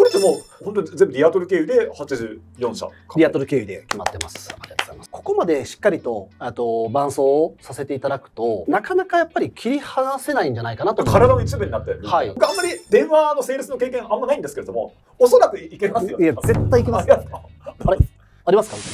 れってもう本当に全部リアトル経由で84社。 リアトル経由で決まってます。ありがとうございます。ここまでしっかりと伴走をさせていただくと、なかなかやっぱり切り離せないんじゃないかなと思います。 体の一部になってる。はい。僕あんまり電話のセールスの経験あんまないんですけれども、おそらくいけますよ。 いや絶対いけます。あれありますか？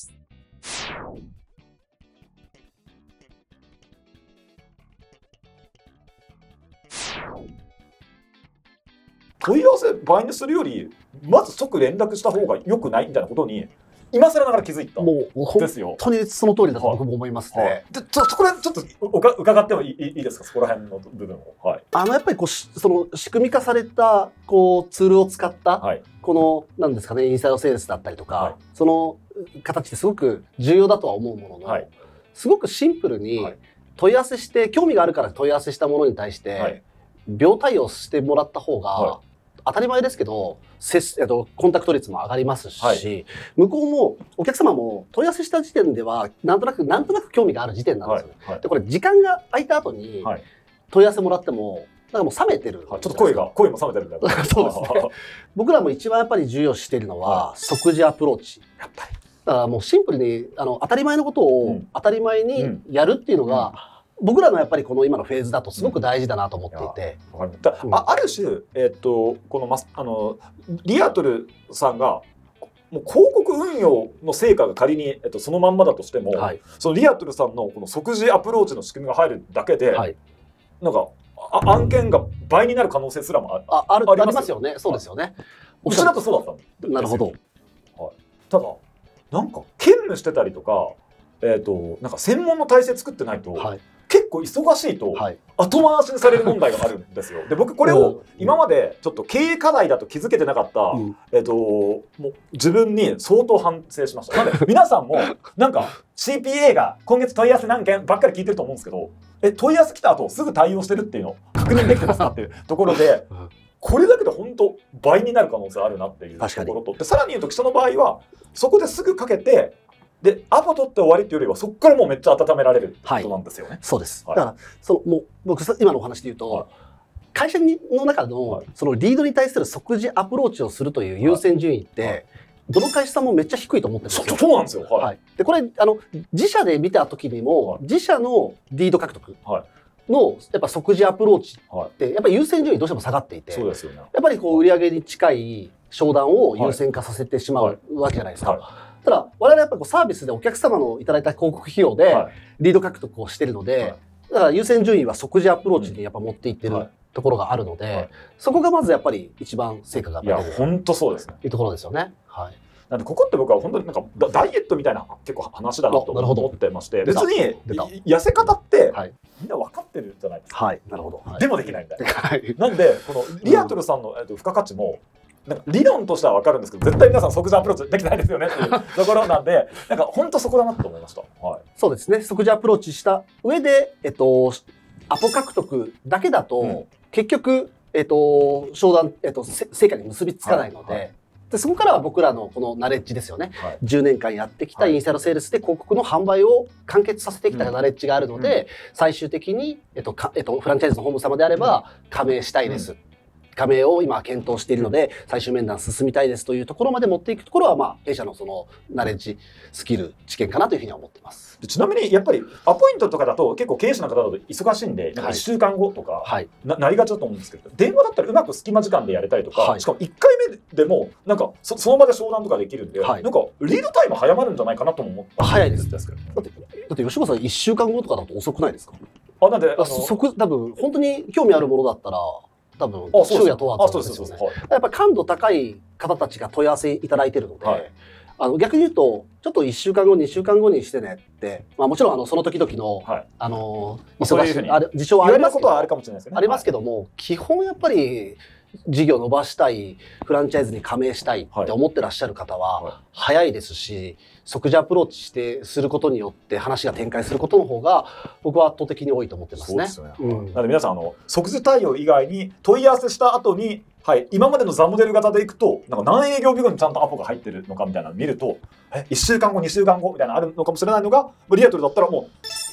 問い合わせ倍にするよりまず即連絡した方が良くないみたいなことに今更ながら気づいたんですよ。 本当にその通りだと僕も思いますね。 これちょっと伺ってもいいですか、そこら辺の部分を。はい、 やっぱりその仕組み化されたツールを使った、はい、なんですかね、インサイドセールスだったりとか、はい、その形ってすごく重要だとは思うものの、はい、すごくシンプルに問い合わせして興味があるから問い合わせしたものに対して、はい、秒対応してもらった方が、はい、当たり前ですけどコンタクト率も上がりますし、はい、向こうもお客様も問い合わせした時点ではなんとなく興味がある時点なんですよね。はいはい、でこれ時間が空いた後に問い合わせもらってもなんかもう冷めてる、 はい、ちょっと声も冷めてるんだよ。 そうですね。僕らも一番やっぱり重要視しているのは、はい、即時アプローチ。やっぱりだからもうシンプルに当たり前のことを当たり前にやるっていうのが、僕らのやっぱりこの今のフェーズだとすごく大事だなと思っていて、 ある種、このリアトルさんがもう広告運用の成果が仮に、そのまんまだとしても、はい、そのリアトルさんのこの即時アプローチの仕組みが入るだけで、はい、なんか案件が倍になる可能性すらもありますよね。そうですよね。 うちだとそうだったんですよ。なるほど。はい、ただなんか兼務してたりとか、なんか専門の体制作ってないと。はい、結構忙しいと後回しにされる問題があるんですよ。で僕これを今までちょっと経営課題だと気づけてなかった、もう自分に相当反省しました。なので皆さんもなんか CPA が今月問い合わせ何件ばっかり聞いてると思うんですけど、問い合わせ来た後すぐ対応してるっていうのを確認できてますかっていうところで、これだけで本当倍になる可能性あるなっていうところと、でさらに言うと記者の場合はそこですぐかけて。でアポ取って終わりっていうよりはそこからもうめっちゃ温められることなんですよね。はい、 そうです。はい、だからもう僕今のお話で言うと、はい、会社の中のそのリードに対する即時アプローチをするという優先順位って、はい、どの会社さんもめっちゃ低いと思ってるんですよ。 そうなんですよ。はいはい、でこれ自社で見た時にも、はい、自社のリード獲得のやっぱ即時アプローチってやっぱり優先順位どうしても下がっていて、そうですよね、やっぱり売上に近い商談を優先化させてしまうわけじゃないですか。はいはいはい、ただ我々やっぱりサービスでお客様のいただいた広告費用でリード獲得をしているので、だから優先順位は即時アプローチにやっぱ持っていってるところがあるので、そこがまずやっぱり一番成果が出る。いや本当そうですね。 いうところですよね。はい。 なんでここって僕は本当になんかダイエットみたいな結構話だなと思ってまして、別に痩せ方ってみんな分かってるじゃないですか。はい。なるほど。でもできないみたいな。なんでこのリアトルさんの付加価値も。なんか理論としては分かるんですけど絶対皆さん即時アプローチできないですよねっていうところなんでなんか本当そこだなと思いました。はい、そうですね。 即時アプローチした上で、アポ獲得だけだと、結局、商談、成果に結びつかないので、はいはい、でそこからは僕らのこのナレッジですよね。はい、10年間やってきたインサイドセールスで広告の販売を完結させてきたナレッジがあるので、最終的に、フランチャイズの本部様であれば加盟したいです。加盟を今検討しているので最終面談進みたいですというところまで持っていくところは、まあ弊社のそのナレッジスキル知見かなというふうには思っています。 ちなみにやっぱりアポイントとかだと結構経営者の方だと忙しいんでなんか1週間後とか なりがちだと思うんですけど、電話だったらうまく隙間時間でやれたりとか、しかも1回目でもなんか その場で商談とかできるんで、なんかリードタイム早まるんじゃないかなとも思った早いですけど、だって吉本さん1週間後とかだと遅くないですか？ なんで多分本当に興味あるものだったら多分昼夜問わずですよね。やっぱり感度高い方たちが問い合わせいただいているので、はい、逆に言うとちょっと1週間後2週間後にしてねって、まあ、もちろんその時々の、はい、忙しい事象はありますけども、基本やっぱり事業を伸ばしたい、フランチャイズに加盟したいって思ってらっしゃる方は早いですし、即時アプローチすることによって話が展開することの方が僕は圧倒的に多いと思ってますね。なので皆さん即時対応以外に問い合わせした後に、はい、今までのザモデル型でいくとなんか何営業日後にちゃんとアポが入ってるのかみたいなのを見ると1週間後2週間後みたいなのあるのかもしれないのがリアトルだったらもう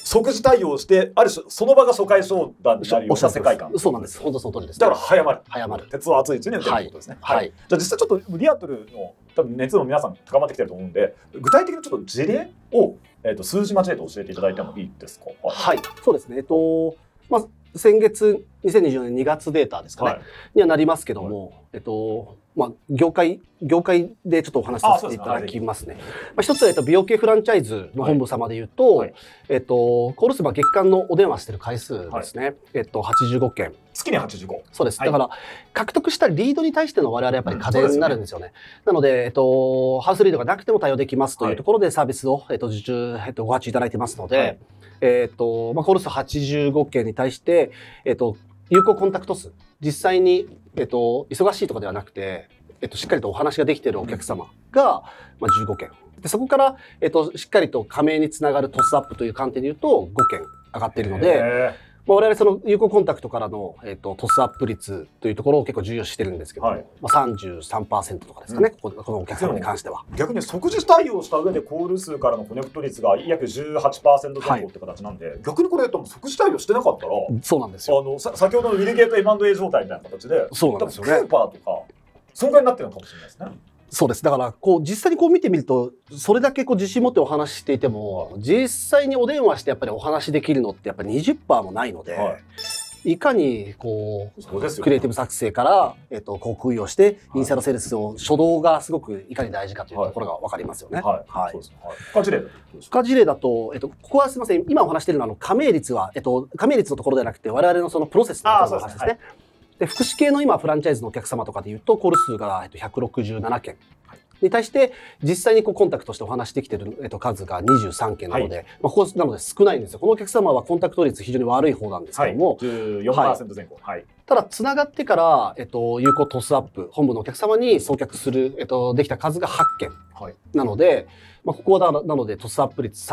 即時対応して、ある種その場が初回商談になるような世界観。 そうなんです。本当その通りです。 だから早まる。 早まる。 鉄は熱いうちに打てるってことですね。はい。じゃあ実際ちょっとリアトルの多分熱も皆さん高まってきてると思うんで、具体的にちょっと事例を数字交えて教えていただいてもいいですか。 はい。そうですね。まあ先月2024年2月データですかね、にはなりますけども、まあ、業界でちょっとお話しさせていただきますね。一つは、美容系フランチャイズの本部様で言うと、コールス月間のお電話してる回数ですね。85件。 月に85。 そうです。だから、獲得したリードに対しての我々やっぱり課税になるんですよね。なので、ハウスリードがなくても対応できますというところでサービスを、受注、ご発注いただいてますので、まあ、コール数85件に対して、有効コンタクト数、実際に、忙しいとかではなくて、しっかりとお話ができているお客様が、まあ、15件。で、そこから、しっかりと加盟につながるトスアップという観点で言うと、5件上がっているので、まあ、我々その有効コンタクトからの、トスアップ率というところを結構重要視してるんですけど、まあ、33% とかですかね、このお客様に関しては。 逆に即時対応した上でコール数からのコネクト率が約 18% 前後って形なんで、逆にこれ即時対応してなかったら、 そうなんですよ。 先ほどのウィルゲート M&A 状態みたいな形で、 そうなんですよね。 クーパーとか、そんぐらいになってるのかもしれないですね。 そうです。だから、実際に見てみると、それだけ自信持ってお話ししていても、実際にお電話してやっぱりお話できるのってやっぱり 20% もないので、いかにクリエイティブ作成から運用してインサイドセールスを初動がすごくいかに大事かというところが分かりますよね。他事例だとここはすみません、今お話しているのは加盟率は加盟率のところではなくて我々のそのプロセスのところの話ですね。で、福祉系の今フランチャイズのお客様とかでいうとコール数が167件に対して実際にコンタクトしてお話できている数が23件なので、ここなので少ないんですよ。このお客様はコンタクト率非常に悪い方なんですけども、 14% 前後。 ただつながってから有効トスアップ本部のお客様に送客するできた数が8件なので。ここはなのでトスアップ率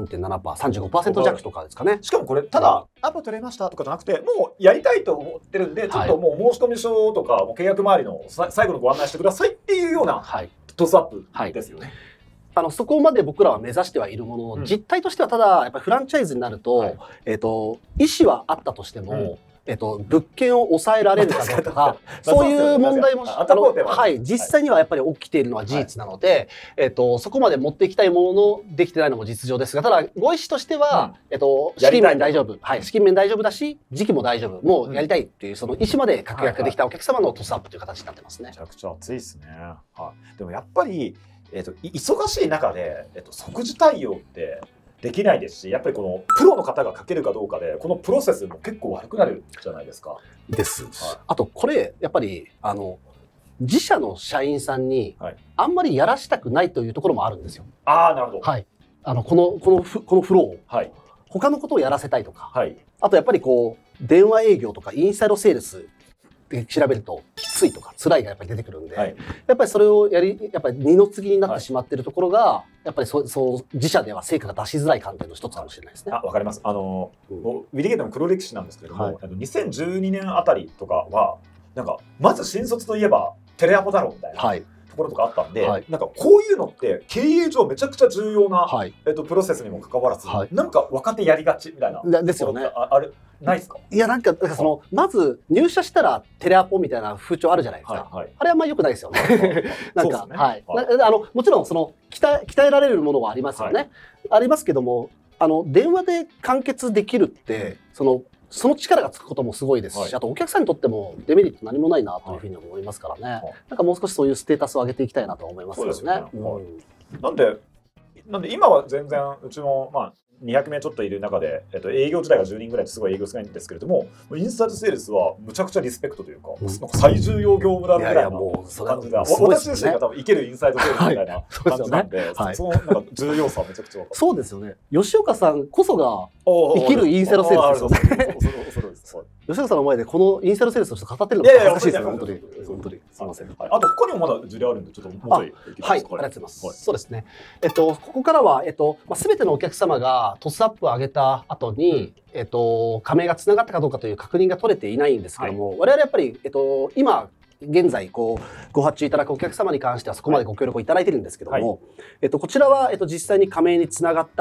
34.7%、35% 弱とかですかね。 しかもこれただアポ取れましたとかじゃなくて、もうやりたいと思ってるんで、ちょっともう申込書とか契約周りの最後のご案内してくださいっていうようなトスアップですよね。 そこまで僕らは目指してはいるものの、実態としてはただやっぱりフランチャイズになると、意思はあったとしても、物件を抑えられるかどうかが、そういう問題も、実際にはやっぱり起きているのは事実なので、そこまで持っていきたいもののできてないのも実情ですが、ただ、ご意思としては、資金面大丈夫。資金面大丈夫だし、時期も大丈夫。もうやりたいっていう、その意思まで確約できたお客様のトスアップという形になってますね。 めちゃくちゃ熱いですね。でもやっぱり、忙しい中で、即時対応って、できないですし、やっぱりこのプロの方が書けるかどうかでこのプロセスも結構悪くなるじゃないですか。 です。あとこれやっぱり自社の社員さんにあんまりやらしたくないというところもあるんですよ。 ああ、なるほど。 はい。このフローを、他のことをやらせたいとか、あとやっぱり電話営業とかインサイドセールスで調べるときついとか辛いがやっぱり出てくるんで、やっぱりそれをやっぱり二の次になってしまっているところが、やっぱりそう自社では成果が出しづらい観点の一つかもしれないですね。 わかります。ウィリゲートの黒歴史なんですけれども、2012年あたりとかはなんかまず新卒といえばテレアポだろうみたいな。ところとかあったんで、なんかこういうのって経営上めちゃくちゃ重要な、プロセスにもかかわらず、なんか若手やりがちみたいなですよね。 あれないですか？ いや、なんかまず入社したらテレアポみたいな風潮あるじゃないですか。あれはあんまり良くないですよね。なんかもちろん鍛えられるものはありますよね。ありますけども、電話で完結できるってその力がつくこともすごいですし、あとお客さんにとってもデメリット何もないなというふうに思いますからね。なんかもう少しそういうステータスを上げていきたいなと思いますよね。 なんで今は全然うちも200名ちょっといる中で、営業自体が10人ぐらいですごい営業少ないんですけれども、インサイドセールスはむちゃくちゃリスペクトというか、なんか最重要業務だみたいな感じで、私自身が多分いけるインサイドセールスみたいな感じなんで、そのなんか重要さはめちゃくちゃ分かる。 そうですよね。吉岡さんこそが生きるインサイドセールスですよね。吉岡さんの前でこのインサイドセールスとして語ってるのが恥ずかしいですよ。本当にすみません。 あと他にもまだ事例あるんで、ちょっともうちょい。 はい、ありがとうございます。そうですね。ここからはすべてのお客様がトスアップを上げた後に加盟がつながったかどうかという確認が取れていないんですけども、我々やっぱり今現在ご発注いただくお客様に関してはそこまでご協力をいただいているんですけども、こちらは実際に加盟につながった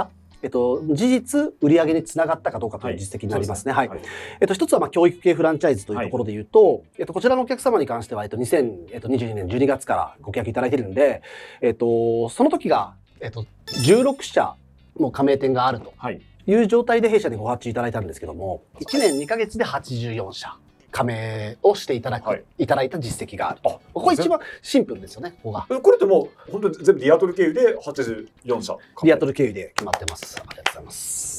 事実売上につながったかどうかという実績になりますね。はい。一つは教育系フランチャイズというところで言うと、こちらのお客様に関しては2022年12月からご契約いただいているんで、その時が16社も加盟店があるという状態で弊社にご発注いただいたんですけども、1年2ヶ月で84社。加盟をしていただいた実績がある。ここ一番シンプルですよね、ここが。 これってもう本当に全部リアトル経由で84社。 リアトル経由で決まってます。ありがとうございます。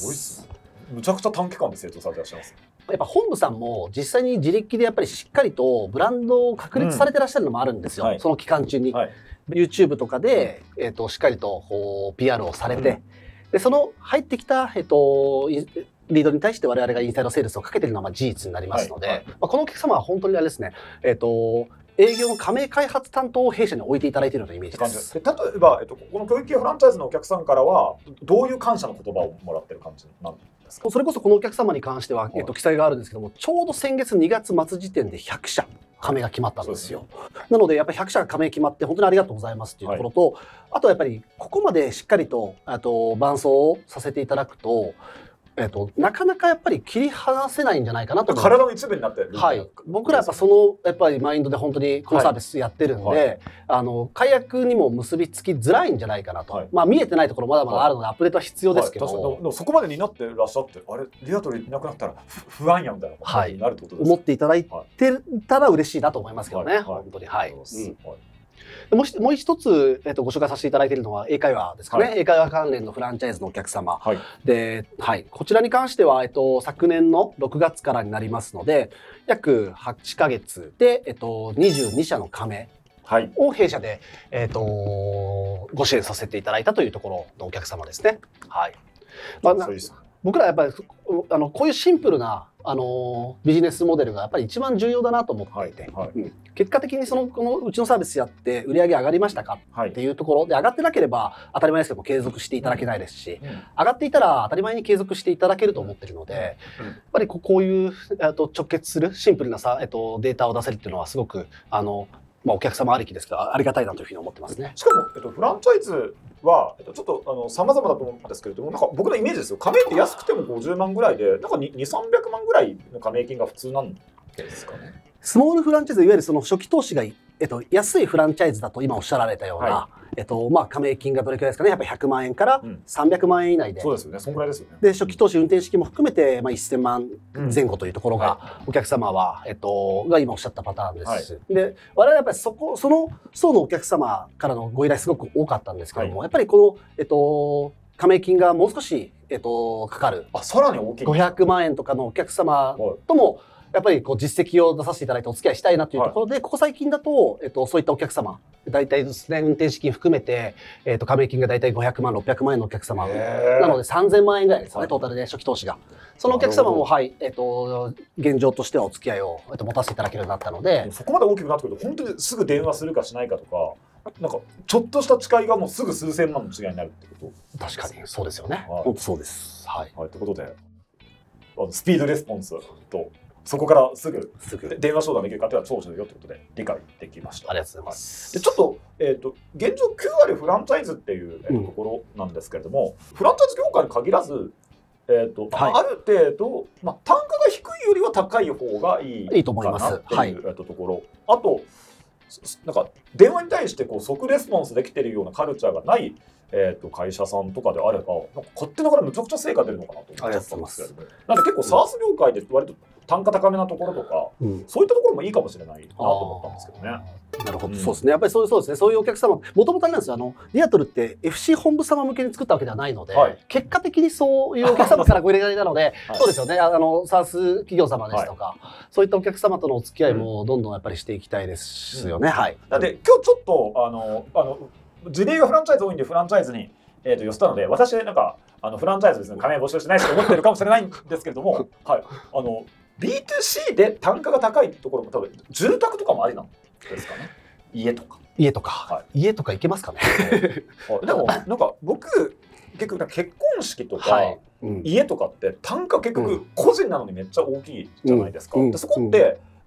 すごいっすね。むちゃくちゃ短期間で成長されてらっしゃいます。 やっぱ本部さんも実際に自力でやっぱりしっかりとブランドを確立されてらっしゃるのもあるんですよ。その期間中に。YouTube とかで、しっかりとこう PR をされて、で、その入ってきた、リードに対して我々がインサイドセールスをかけているのは事実になりますので、このお客様は本当にあれですね、営業の加盟開発担当を弊社に置いていただいているようなイメージです。 例えば、この教育系フランチャイズのお客さんからはどういう感謝の言葉をもらってる感じなんですか？ それこそこのお客様に関しては、記載があるんですけども、ちょうど先月2月末時点で100社加盟が決まったんですよ。なのでやっぱり100社加盟決まって本当にありがとうございますっていうところと、あとはやっぱりここまでしっかりと伴走をさせていただくと、なかなかやっぱり切り離せないんじゃないかなと。 体の一部になってる。 はい。僕らやっぱやっぱりマインドで本当にこのサービスやってるんで、解約にも結びつきづらいんじゃないかなと。まあ見えてないところまだまだあるのでアップデートは必要ですけど。 そこまでになってらっしゃって、あれリアトルいなくなったら不安やみたいなことになるってことですか？ 思っていただいてたら嬉しいなと思いますけどね。本当に。はい。もう一つ、ご紹介させていただいているのは英会話ですかね。英会話関連のフランチャイズのお客様。で、こちらに関しては、昨年の6月からになりますので、約8ヶ月で、22社の加盟を弊社で、ご支援させていただいたというところのお客様ですね。はい。僕らやっぱりこういうシンプルなビジネスモデルがやっぱり一番重要だなと思っていて、結果的にこのうちのサービスやって売り上げ上がりましたかっていうところで、上がってなければ当たり前ですけども継続していただけないですし、上がっていたら当たり前に継続していただけると思ってるので、やっぱりこういう直結するシンプルなデータを出せるっていうのはすごくお客様ありきですからありがたいなというふうに思ってますね。 しかも、フランチャイズは、ちょっと様々だと思うんですけれども、なんか僕のイメージですよ。加盟って安くても50万ぐらいで、なんか2、300万ぐらいの加盟金が普通なんですかね。 スモールフランチャイズ、いわゆるその初期投資が安いフランチャイズだと今おっしゃられたような、加盟金がどれくらいですかね、やっぱり100万円から300万円以内で、 そうですよね、そんぐらいですよね。 で、初期投資運転資金も含めて1000万前後というところが、お客様はが今おっしゃったパターンです。で、我々はやっぱりその層のお客様からのご依頼すごく多かったんですけども、やっぱりこの加盟金がもう少しかかる、 さらに大きい 500万円とかのお客様ともやっぱり実績を出させていただいてお付き合いしたいなというところで、ここ最近だと、そういったお客様、大体ですね、運転資金含めて、加盟金が大体500万、600万円のお客様なので3000万円ぐらいですよね、トータルで初期投資が。そのお客様も、現状としてはお付き合いを持たせていただけるようになったので。 そこまで大きくなってくると、本当にすぐ電話するかしないかとか、なんかちょっとした違いがもうすぐ数千万の違いになるってこと。 確かにそうですよね。本当そうです。はい。 ということで、スピードレスポンスと、そこからすぐ電話商談できるかというのは長所だよということで理解できました。 ありがとうございます。 でちょっと、現状9割フランチャイズっていう、ところなんですけれども、フランチャイズ業界に限らず、ある程度、単価が低いよりは高い方がいいと思います。 っていうところ。あとなんか電話に対して即レスポンスできているようなカルチャーがない会社さんとかであれば、なんか勝手ながらむちゃくちゃ成果出るのかなと思ってますけど、なんで結構 SaaS 業界で割と単価高めなところとか、そういったところもいいかもしれないなと思ったんですけどね。 なるほど、そうですね。やっぱりそうですね。そういうお客様、もともとあれなんですよ。リアトルって FC 本部様向けに作ったわけではないので、結果的にそういうお客様からご依頼なので、そうですよね。SaaS 企業様ですとか、そういったお客様とのお付き合いもどんどんやっぱりしていきたいですよね。はい。 なんで今日ちょっと事例がフランチャイズ多いんでフランチャイズに寄せたので、私なんかフランチャイズですね、加盟募集してないと思ってるかもしれないんですけれども、はい。B2C で単価が高いところも多分住宅とかもありなんですかね。家とか家とか行けますかね。 でもなんか僕結構結婚式とか家とかって単価結局個人なのにめっちゃ大きいじゃないですか。でそこって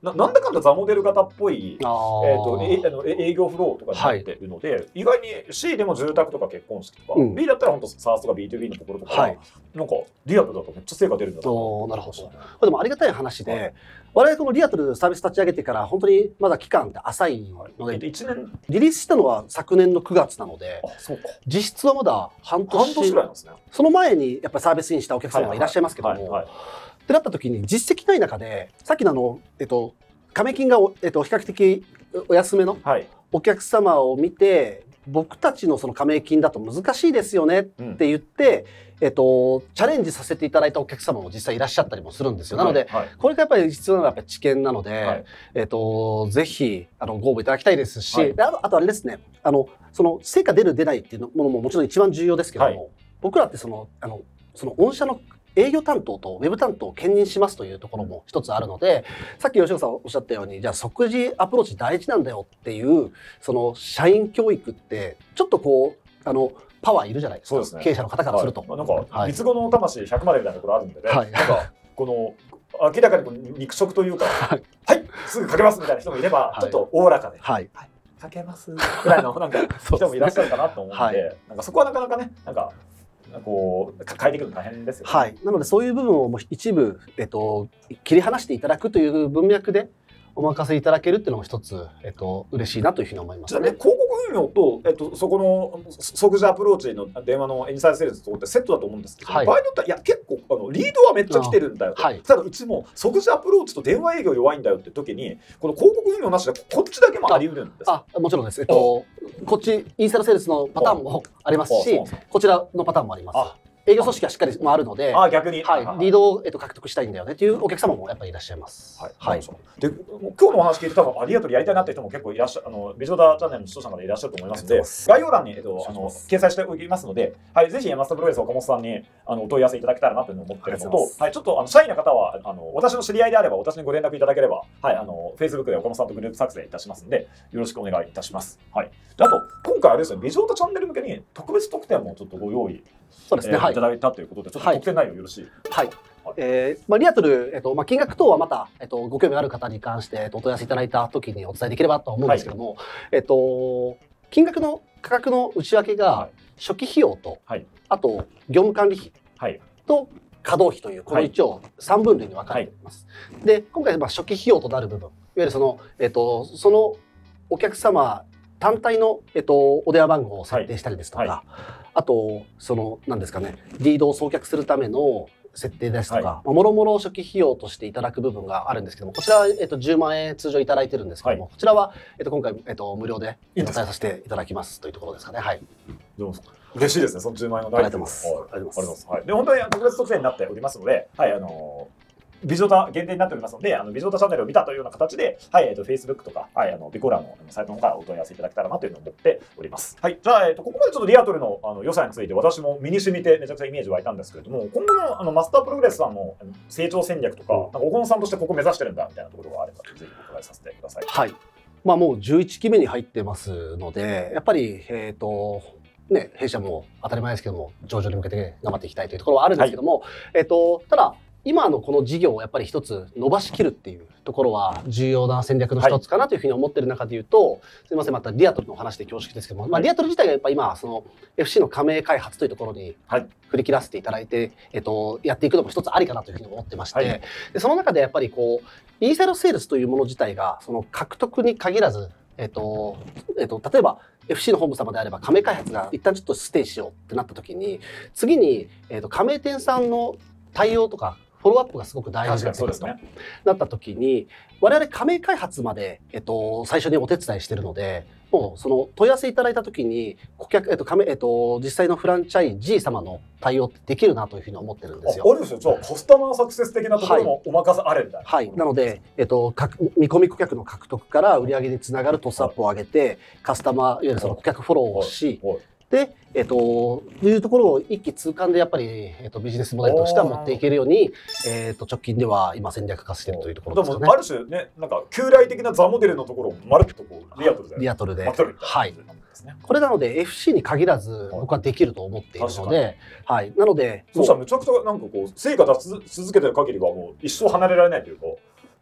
なんだかんだザモデル型っぽい営業フローとかになってるので、意外に C でも住宅とか結婚式とか、B だったら本当サースとか B2B のところとか、なんかリアルだとめっちゃ成果出るんだな。 なるほど。これでもありがたい話で、我々このリアトルサービス立ち上げてから本当にまだ期間って浅いので、1年リリースしたのは昨年の9月なので、実質はまだ半年ぐらいなんですね。その前にやっぱりサービスインしたお客様がいらっしゃいますけども、ってなった時に実績ない中で、さっきの加盟金が比較的お安めのお客様を見て、僕たちのその加盟金だと難しいですよねって言って、チャレンジさせていただいたお客様も実際いらっしゃったりもするんですよ。なので、これがやっぱり必要なのはやっぱり知見なので、ぜひご応募いただきたいですし、あとあれですね、その成果出る出ないっていうものももちろん一番重要ですけども、僕らってその御社の営業担当とウェブ担当を兼任しますというところも一つあるので、さっき吉岡さんおっしゃったように、じゃあ即時アプローチ大事なんだよっていう、その社員教育ってちょっとこうパワーいるじゃないですか。経営者の方からすると。 なんか三つ子の魂100までみたいなところあるんでね。なんかこの明らかに肉食というか、はいすぐかけますみたいな人もいれば、ちょっとおおらかで、かけますぐらいのなんか人もいらっしゃるかなと思うんで、なんかそこはなかなかね、なんか。こう変えていくの大変ですよね。 はい。なのでそういう部分を一部切り離していただくという文脈でお任せいただけるっていうのも一つ嬉しいなというふうに思いますね。 広告運用とそこの即時アプローチの電話のインサイドセールスとってセットだと思うんですけど、場合によってはいや結構リードはめっちゃ来てるんだよ。ただうちも即時アプローチと電話営業弱いんだよって時にこの広告運用なしでこっちだけもあり得るんです。 もちろんです。こっちインサイドセールスのパターンもありますし、こちらのパターンもあります。営業組織がしっかりあるので、 逆に、 リードを獲得したいんだよねっていうお客様もやっぱりいらっしゃいます。 で、今日のお話聞いて多分リアトルやりたいなって人も結構いらっしゃる、ビジョーダーチャンネルの視聴者の方いらっしゃると思いますので、概要欄に掲載しておきますので、ぜひ山下プロレス岡本さんにお問い合わせいただけたらなというのを思っているのと、ちょっと社員の方は私の知り合いであれば私にご連絡いただければ、Facebook で岡本さんとグループ作成いたしますので、よろしくお願いいたします。あと今回あれですね、ビジョーダーチャンネル向けに特別特典もちょっとご用意いただいたということで、ちょっと特典内容よろしい？ リアトル、金額等はまた、ご興味ある方に関してお問い合わせいただいたときにお伝えできればと思うんですけども、金額の価格の内訳が初期費用と、あと業務管理費と稼働費というこの一応3分類に分かれています。で今回初期費用となる部分、いわゆるそのお客様単体の、お電話番号を設定したりですとか、あと何ですかね、リードを送客するための設定ですとか、もろもろ初期費用としていただく部分があるんですけども、こちらは、10万円通常いただいてるんですけども、こちらは、今回、無料でお伝えさせていただきますというところですかね。 嬉しいですね、その10万円のありがとうございます。 ありがとうございます。で本当に特別特典になっておりますので、ビジョータ限定になっておりますので、ビジョータチャンネルを見たというような形で、Facebook とか、ビコーラのサイトの方からお問い合わせいただけたらなというのを思っております。じゃあ、ここまでちょっとリアトルの良さについて私も身に染みてめちゃくちゃイメージ湧いたんですけれども、今後のマスタープログレスさんの成長戦略とか、岡本さんとしてここ目指してるんだみたいなところがあれば、ぜひお伺いさせてください。 もう11期目に入ってますので、やっぱり、弊社も当たり前ですけども、上場に向けて頑張っていきたいというところはあるんですけども、ただ、今のこの事業をやっぱり一つ伸ばしきるっていうところは重要な戦略の一つかなというふうに思っている中で言うと、すみません、またリアトルの話で恐縮ですけども、リアトル自体がやっぱ今、FC の加盟開発というところに振り切らせていただいて、やっていくのも一つありかなというふうに思ってまして、でその中でやっぱりインサイドセールスというもの自体が、獲得に限らず、例えば、FC の本部様であれば加盟開発が一旦ちょっとステイしようってなった時に、次に、加盟店さんの対応とかフォローアップがすごく大事だとなった時に、我々加盟開発まで、最初にお手伝いしているので、もうその問い合わせいただいた時に顧客、実際のフランチャイジー様の対応ってできるなというふうに思ってるんですよ。 あるんですよ。じゃあカスタマーサクセス的なところもお任せあれみたいな。 なので、見込み顧客の獲得から売上につながるトスアップを上げて、カスタマーいわゆるその顧客フォローをし、で、いうところを一気通貫でやっぱり、ビジネスモデルとしては持っていけるように、直近では今戦略化しているというところですかね。 ある種ね、なんか旧来的なザモデルのところをまるっとリアトルで。これなので FC に限らず僕はできると思っているので、なので、 そうしたらめちゃくちゃなんか成果出し続けてる限りはもう一生離れられないというか。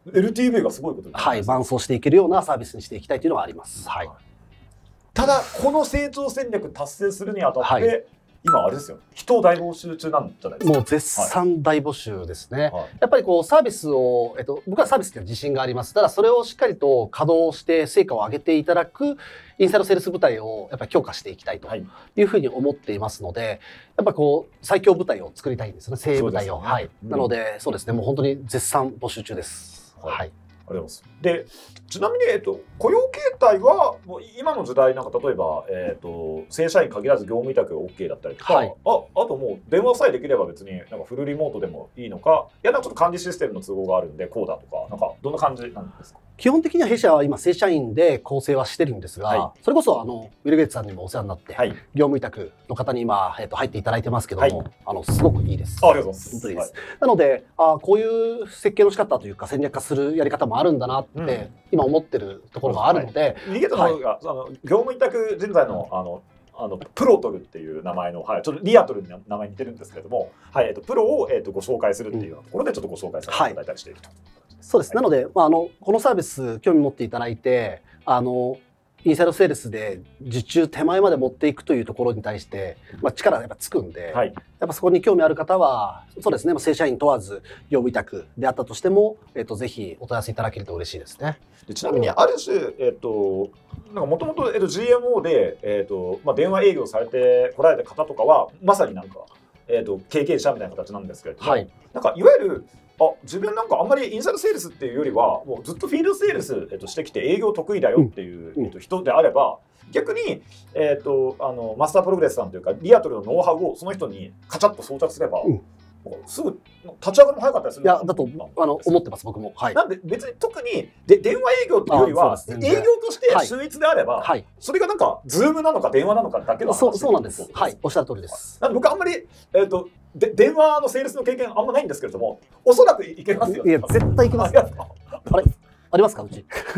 LTV がすごいことですね。 はい、伴走していけるようなサービスにしていきたいというのはあります。はい。 ただこの成長戦略達成するにあたって、はい、今あれですよ、人を大募集中なんじゃないですか。 もう絶賛大募集ですね。はい、やっぱりこうサービスを、僕はサービスって自信があります。ただそれをしっかりと稼働して成果を上げていただくインサイドセールス部隊をやっぱり強化していきたいというふうに思っていますので、やっぱこう最強部隊を作りたいんですね、精鋭部隊を。はい。なのでそうですね、もう本当に絶賛募集中です。はい。 ありがとうございます。で、ちなみに、雇用形態はもう今の時代なんか例えば、正社員限らず業務委託が OK だったりとか、はい、あともう電話さえできれば別になんかフルリモートでもいいのか、いやなんかちょっと管理システムの都合があるんでこうだとか、なんかどんな感じなんですか？ 基本的には弊社は今正社員で構成はしてるんですが、はい、それこそウィル・ゲイツさんにもお世話になって、はい、業務委託の方に今、入っていただいてますけども、はい、すごくいいです。 ありがとうございます。 本当にいいです。はい、なのでこういう設計の仕方というか戦略化するやり方もあるんだなって、今思ってるところがあるので、 逃げたのが、業務委託人材のプロトルっていう名前の、はい、ちょっとリアトルに名前似てるんですけれども、はい、プロを、ご紹介するっていうようなところでちょっとご紹介させていただいたりしていると。 そうです。なので、このサービス興味持っていただいて、インサイドセールスで受注手前まで持っていくというところに対して、力がやっぱつくんで、はい、やっぱそこに興味ある方は、そうですね、正社員問わず業務委託であったとしても、ぜひお問い合わせいただけると嬉しいですね。 でちなみにある種、なんかもともと GMO で、電話営業されてこられた方とかはまさになんか、経験者みたいな形なんですけれども、はい、なんかいわゆる自分なんかあんまりインサイドセールスっていうよりはもうずっとフィールドセールス、してきて営業得意だよっていう、人であれば逆に、マスタープログレスさんというかリアトルのノウハウをその人にカチャッと装着すれば、すぐ立ち上がりも早かったりする。 いやだと思ってます僕も。はい、 なんで別に特に電話営業っていうよりは営業として秀逸であれば、はい、それがなんかズームなのか電話なのかだけの話。 そうなんです。はい、おっしゃる通りです。 なんで僕あんまり電話のセールスの経験あんまないんですけれども、おそらくいけますよ。 いや絶対いけます。あれありますかうち。 って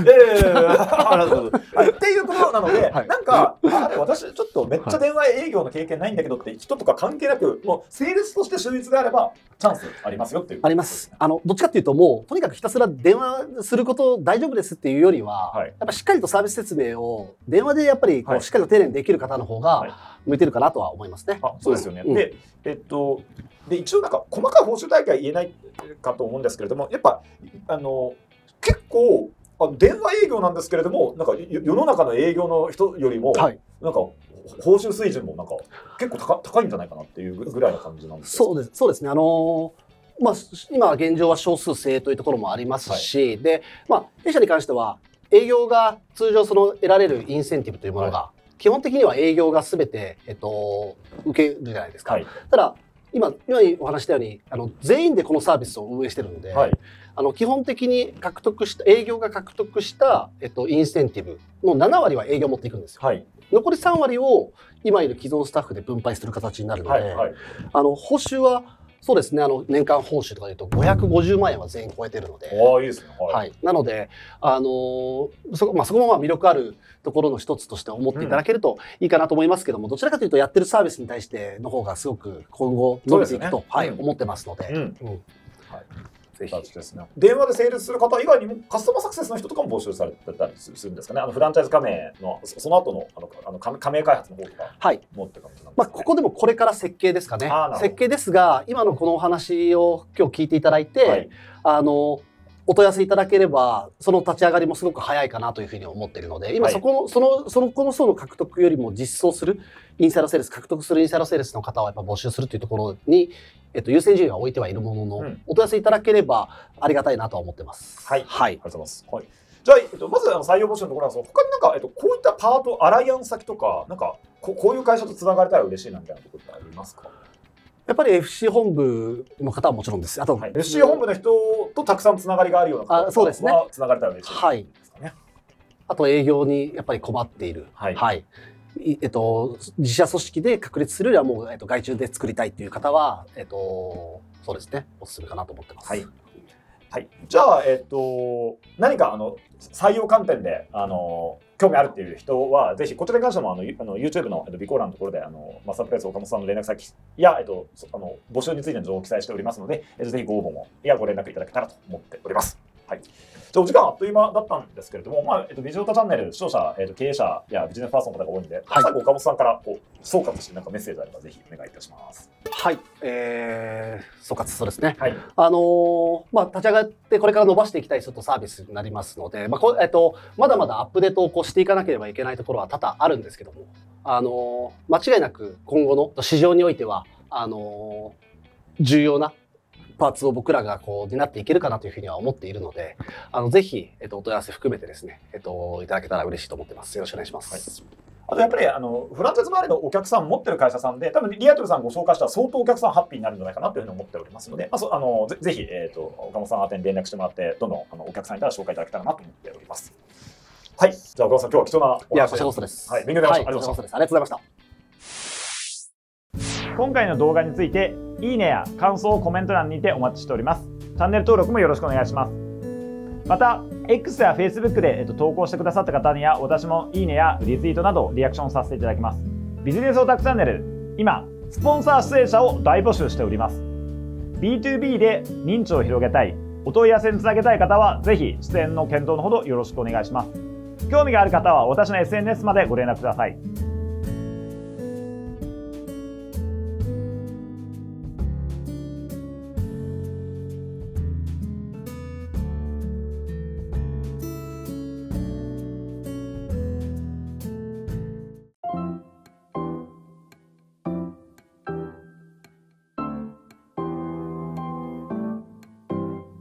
いうことなので、なんか私ちょっとめっちゃ電話営業の経験ないんだけどって人とか関係なく、もうセールスとして秀逸であればチャンスありますよっていう。 あります。どっちかっていうともうとにかくひたすら電話すること大丈夫ですっていうよりは、やっぱしっかりとサービス説明を電話でやっぱりこうしっかりと丁寧にできる方の方が向いてるかなとは思いますね。 そうですよね。で一応なんか細かい報酬体系は言えないかと思うんですけれども、やっぱ結構電話営業なんですけれども、なんか世の中の営業の人よりも、なんか報酬水準もなんか結構高いんじゃないかなっていうぐらいの感じなんですそうですね。今現状は少数制というところもありますし、で弊社に関しては営業が通常得られるインセンティブというものが、基本的には営業が全て受けるじゃないですか。ただ今お話したように全員でこのサービスを運営してるので、基本的に営業が獲得した、インセンティブの7割は営業を持っていくんですよ。残り3割を今いる既存スタッフで分配する形になるので、報酬はそうですね、年間報酬とかでいうと550万円は全員超えてるので、 いいですね。 なのでそこも魅力あるところの一つとして思っていただけるといいかなと思いますけども、どちらかというとやってるサービスに対しての方がすごく今後伸びていくと思ってますので。 電話でセールスする方以外にもカスタマーサクセスの人とかも募集されてたりするんですかね。フランチャイズ加盟のその後の加盟開発の方とかもって感じなんですかね。 ここでもこれから設計ですかね。設計ですが、今のこのお話を今日聞いていただいて、お問い合わせいただければその立ち上がりもすごく早いかなというふうに思っているので、今そこの層の獲得よりも実装するインサイドセールス、獲得するインサイドセールスの方をやっぱ募集するというところに、優先順位は置いてはいるものの、お問い合わせいただければありがたいなとは思ってます。 ありがとうございます。じゃあ、まず採用募集のところなんですが、他になんか、こういったパートアライアンス先とか、なんかこういう会社とつながれたら嬉しいなみたいなところってありますか？ やっぱり FC 本部の方はもちろんです。あと、 FC 本部の人とたくさんつながりがあるような方はつながれたら嬉しいですかね。 あと営業にやっぱり困っている。自社組織で確立するよりはもう外注で作りたいっていう方はそうですね、おすすめかなと思ってます。 じゃあ何か採用観点で興味あるっていう人はぜひこちらに関してもYouTube の備考欄のところでマスタープレイス岡本さんの連絡先や募集についての情報を記載しておりますので、ぜひご応募もご連絡いただけたらと思っております。 はい。じゃあお時間あっという間だったんですけれども、ビジョータチャンネル視聴者、経営者やビジネスパーソンの方が多いんで、最後岡本さんから総括してなんかメッセージあればぜひお願いいたします。 はい、総括そうですね。はい、立ち上がってこれから伸ばしていきたいサービスになりますので、まだまだアップデートをしていかなければいけないところは多々あるんですけども、間違いなく今後の市場においては重要なパーツを僕らが担っていけるかなというふうには思っているので、ぜひ、お問い合わせ含めてですね、いただけたら嬉しいと思ってます。よろしくお願いします。 はい、あとやっぱりフランチャイズ周りのお客さん持ってる会社さんで、多分リアトルさんご紹介したら相当お客さんハッピーになるんじゃないかなというふうに思っておりますので、ぜひ、岡本さん宛てに連絡してもらって、どんどんお客さんいたら紹介いただけたらなと思っております。はい、じゃあ岡本さん、今日は貴重なお話で。 いや、こちらこそです。 はい、勉強になりました。 ありがとうございました。 今回の動画について、いいねや感想をコメント欄にてお待ちしております。チャンネル登録もよろしくお願いします。また、X や Facebook で投稿してくださった方には、私もいいねやリツイートなどリアクションさせていただきます。ビジネスオタクチャンネル、今、スポンサー出演者を大募集しております。B2B で認知を広げたい、お問い合わせにつなげたい方は、ぜひ出演の検討のほどよろしくお願いします。興味がある方は私の SNS までご連絡ください。